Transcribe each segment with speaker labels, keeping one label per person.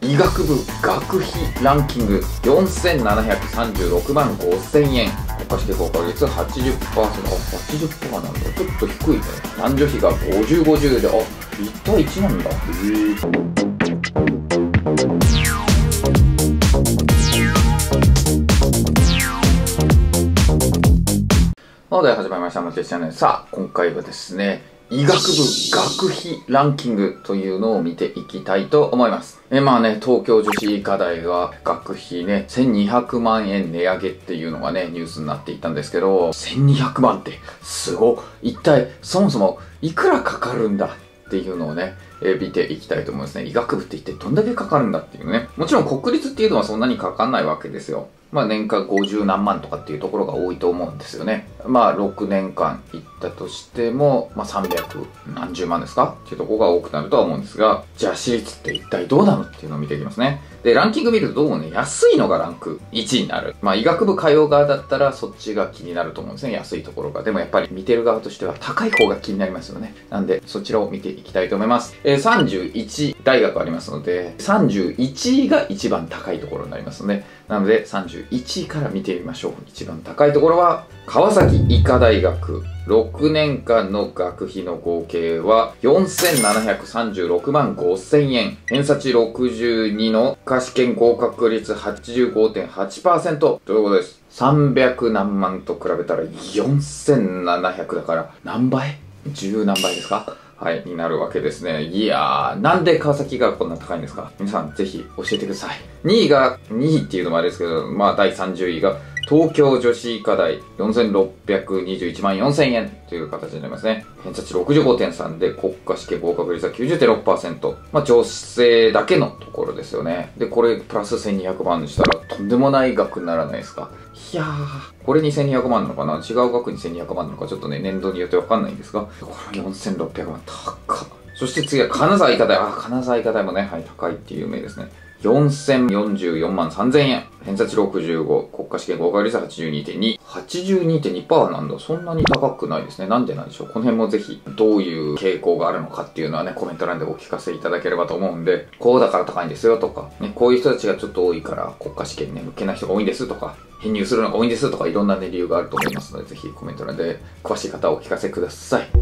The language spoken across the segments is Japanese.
Speaker 1: 医学部学費ランキング4736万5000円。国家試験合格率 80%。80% なんだ。ちょっと低いね。男女比が50、50で、1対1なんだ。で始まりました。マテチャンネル。さあ、今回はですね、医学部学費ランキングというのを見ていきたいと思います。東京女子医科大が学費ね、1200万円値上げっていうのがね、ニュースになっていたんですけど、1200万ってすごい。一体、そもそもいくらかかるんだっていうのをね、見ていきたいと思いますね。医学部って一体どんだけかかるんだっていうね。もちろん国立っていうのはそんなにかかんないわけですよ。年間50何万とかっていうところが多いと思うんですよね。6年間行ったとしても、300何十万ですかっていうところが多くなるとは思うんですが、じゃあ私立って一体どうなのっていうのを見ていきますね。で、ランキング見るとどうもね、安いのがランク1になる。医学部通う側だったらそっちが気になると思うんですね。安いところが。でもやっぱり見てる側としては高い方が気になりますよね。なんで、そちらを見ていきたいと思います。31大学ありますので、31位が一番高いところになりますので、なので31位から見てみましょう。一番高いところは、川崎医科大学。6年間の学費の合計は4736万5000円。偏差値62の国家試験合格率 85.8% ということです。300何万と比べたら4700だから何倍 ?10 何倍ですか？はい、になるわけですね。いやー、なんで川崎がこんな高いんですか？皆さんぜひ教えてください。2位っていうのもあれですけど、第30位が東京女子医科大4621万4000円という形になりますね。偏差値 65.3 で国家試験合格率は 90.6%。女性だけのところですよね。で、これプラス1200万にしたらとんでもない額にならないですか？いやー、これに1200万なのかな？違う額に1200万なのかちょっとね、年度によってわかんないんですが、これ4600万高っ。そして次は金沢医科大。金沢医科大もね、はい、高いっていう有名ですね。4044万3000円。偏差値65。国家試験合格率 82.2。82.2% なんだ。そんなに高くないですね。なんでなんでしょう。この辺もぜひ、どういう傾向があるのかっていうのはね、コメント欄でお聞かせいただければと思うんで、こうだから高いんですよとか、ね、こういう人たちがちょっと多いから国家試験ね、受けない人が多いんですとか、編入するのが多いんですとか、いろんなね、理由があると思いますので、ぜひコメント欄で詳しい方をお聞かせください。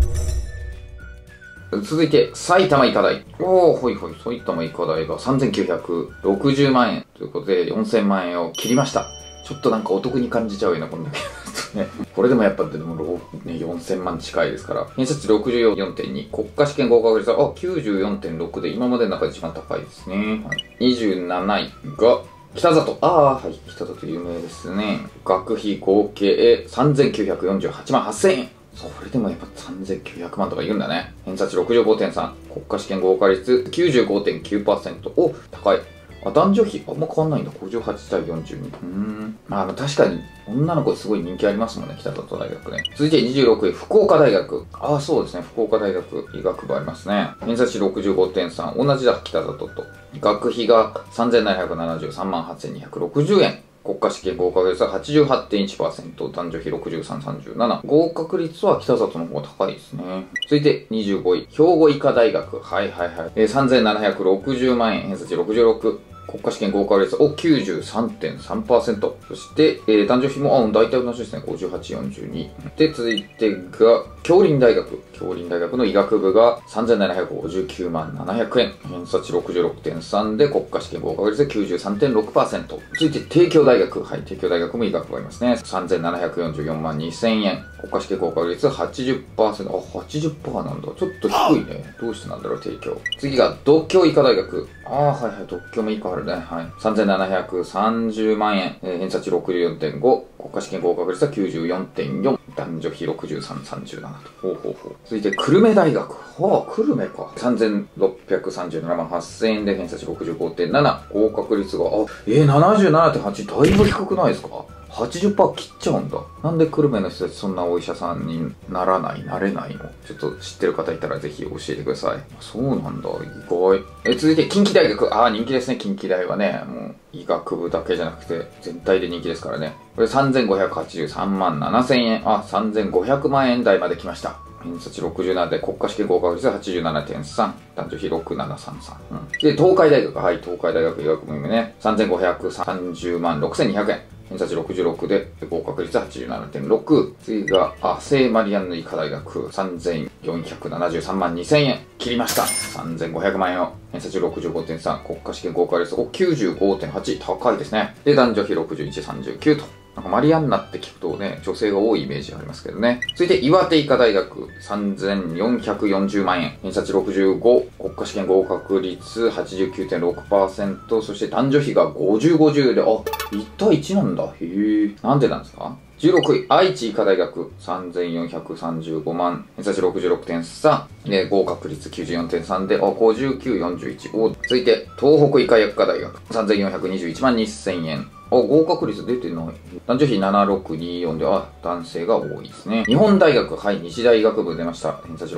Speaker 1: 続いて、埼玉医科大。埼玉医科大が3960万円ということで、4000万円を切りました。ちょっとなんかお得に感じちゃうよな、こんだけね。これでもやっぱでも、4000万近いですから。偏差値 64.2。国家試験合格率は、94.6 で、今までの中で一番高いですね。27位が、北里。北里有名ですね。学費合計3948万8000円。それでもやっぱ3900万とか言うんだね。偏差値 65.3。国家試験合格率 95.9%。高い。男女比あんま変わんないんだ。58対42。確かに、女の子すごい人気ありますもんね。北里大学ね。続いて26位、福岡大学。そうですね。福岡大学医学部ありますね。偏差値 65.3。同じだ、北里と。学費が3773万8260円。国家試験合格率は 88.1%、男女比63、37。合格率は北里の方が高いですね。続いて25位、兵庫医科大学。3760万円、偏差値66。国家試験合格率を 93.3%。そして、男女比も、大体同じですね。58、42。で、続いてが、杏林大学。杏林大学の医学部が3759万700円。偏差値 66.3 で国家試験合格率で 93.6%。続いて、帝京大学。帝京大学も医学部ありますね。3744万2000円。国家試験合格率 80%。80% なんだ。ちょっと低いね。どうしてなんだろう、帝京。次が、獨協医科大学。独協も1個あるね。3730万円。偏差値 64.5。国家試験合格率は 94.4。男女比63、37と。続いて、久留米大学。久留米か。3637万8000円で偏差値 65.7。合格率が、77.8。だいぶ低くないですか？ 80% 切っちゃうんだ。なんで久留米の人たちそんなお医者さんになれないの？ちょっと知ってる方いたらぜひ教えてください。そうなんだ。意外。続いて近畿大学。人気ですね。近畿大はね。もう医学部だけじゃなくて全体で人気ですからね。これ3583万7000円。3500万円台まで来ました。 偏差値67で国家試験合格率 87.3、男女比6733。で、東海大学、はい、東海大学医学部ね、3530万6200円。偏差値66で合格率 87.6。次が、聖マリアンヌ医科大学3473万2000円。切りました。3500万円を。偏差値65.3。国家試験合格率 95.8。高いですね。で、男女比61、39と。なんかマリアンナって聞くとね、女性が多いイメージありますけどね。続いて、岩手医科大学3440万円。偏差値65。国家試験合格率 89.6%。そして男女比が50、50で、1対1なんだ。へえ。なんでなんですか？16位、愛知医科大学3435万、偏差値66.3、で、合格率 94.3 で、59、41。続いて、東北医科薬科大学3421万2000円。合格率出てない。男女比7624で、男性が多いですね。日本大学、はい、日大医学部出ました。偏差値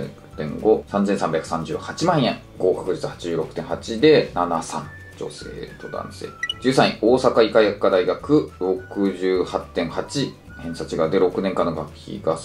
Speaker 1: 66.5、3338万円。合格率 86.8 で、73。女性と男性。13位、大阪医科薬科大学68.8。偏差値がで6年間の学費が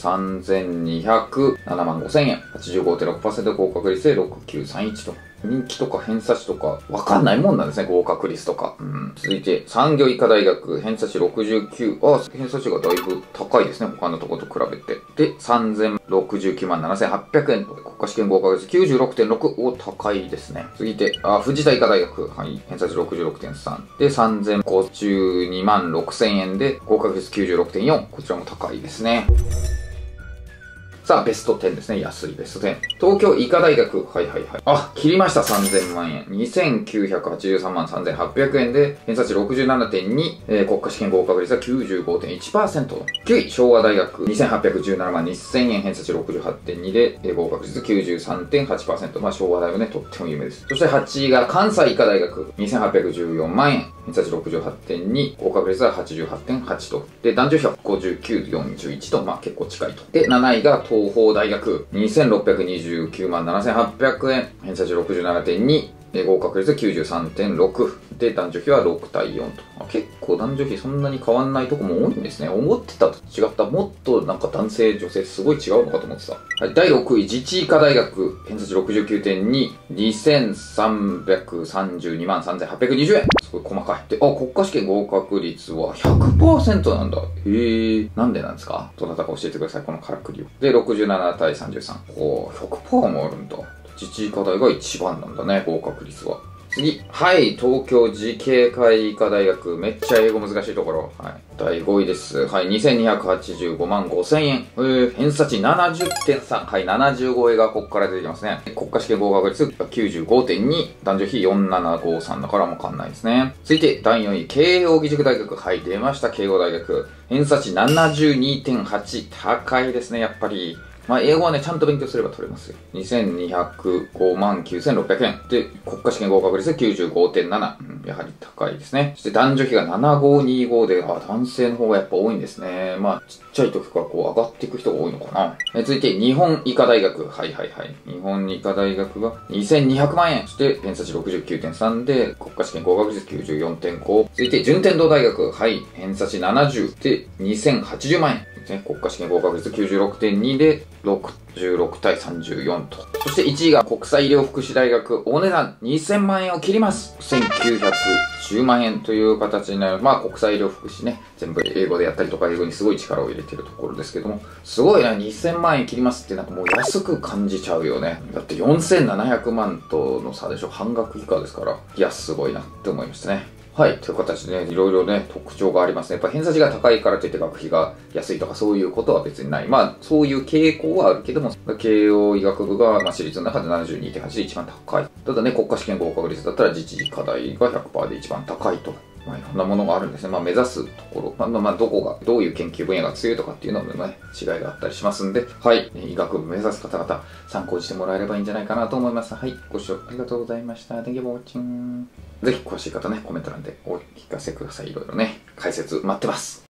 Speaker 1: 3207万5000円。85.6% 合格率で6931と。人気とか偏差値とかわかんないもんなんですね、合格率とか。続いて、産業医科大学、偏差値69。偏差値がだいぶ高いですね、他のとこと比べて。で、3069万7800円と、国家試験合格率 96.6。高いですね。続いて、藤田医科大学、はい、偏差値 66.3。で、3052万6000円で、合格率 96.4。こちらも高いですね。さあ、ベスト10ですね。安いベスト10。東京医科大学。はい。切りました。3000万円。2983万3800円で、偏差値 67.2、国家試験合格率は 95.1%。9位、昭和大学。2817万2000円。偏差値 68.2 で、合格率 93.8%。昭和大はね、とっても有名です。そして8位が関西医科大学。2814万円。偏差値 68.2、合格率は 88.8 と。で、男女比は59、41と、結構近いと。で、7位が東邦大学。2629万7800円。偏差値 67.2。合格率 93.6。で、男女比は6対4と。結構男女比そんなに変わんないとこも多いんですね。思ってたと違った。もっとなんか男性、女性すごい違うのかと思ってた。はい、第6位、自治医科大学。偏差値 69.2。2332万3820円。すごい細かい。で、国家試験合格率は 100% なんだ。なんでなんですか？どなたか教えてください、このからくりを。で、67対33。100% もあるんだ。自治医科大が一番なんだね、合格率は。次。はい。東京慈恵会医科大学。めっちゃ英語難しいところ。はい。第5位です。はい。2285万5000円。偏差値 70.3。はい。75位がここから出てきますね。国家試験合格率が 95.2。男女比4753だからもわかんないですね。続いて、第4位。慶応義塾大学。はい。出ました。慶応大学。偏差値 72.8。高いですね、やっぱり。英語はね、ちゃんと勉強すれば取れますよ。2205万9600円。で、国家試験合格率 95.7。やはり高いですね。そして男女比が7525で、男性の方がやっぱ多いんですね。ちっちゃい時から上がっていく人が多いのかな。続いて、日本医科大学。はい。日本医科大学が2200万円。そして、偏差値 69.3 で、国家試験合格率 94.5。続いて、順天堂大学。はい。偏差値70で、2080万円。国家試験合格率 96.2 で66対34と。そして1位が国際医療福祉大学。お値段2000万円を切ります。1910万円という形になる。国際医療福祉ね。全部英語でやったりとか、英語にすごい力を入れてるところですけども。すごいな、2000万円切りますってなんかもう安く感じちゃうよね。だって4700万との差でしょ。半額以下ですから。いや、すごいなって思いましたね。はい。という形でね、いろいろね、特徴がありますね。やっぱ偏差値が高いからといって学費が安いとかそういうことは別にない。そういう傾向はあるけども、慶応医学部が、私立の中で 72.8 で一番高い。ただね、国家試験合格率だったら自治医科大が 100% で一番高いと。いろんなものがあるんですね。目指すところ。どこが、どういう研究分野が強いとかっていうのもね、違いがあったりしますんで、はい。医学部目指す方々、参考にしてもらえればいいんじゃないかなと思います。はい。ご視聴ありがとうございました。Thank you for watching. ぜひ詳しい方ね、コメント欄でお聞かせください。いろいろね、解説待ってます。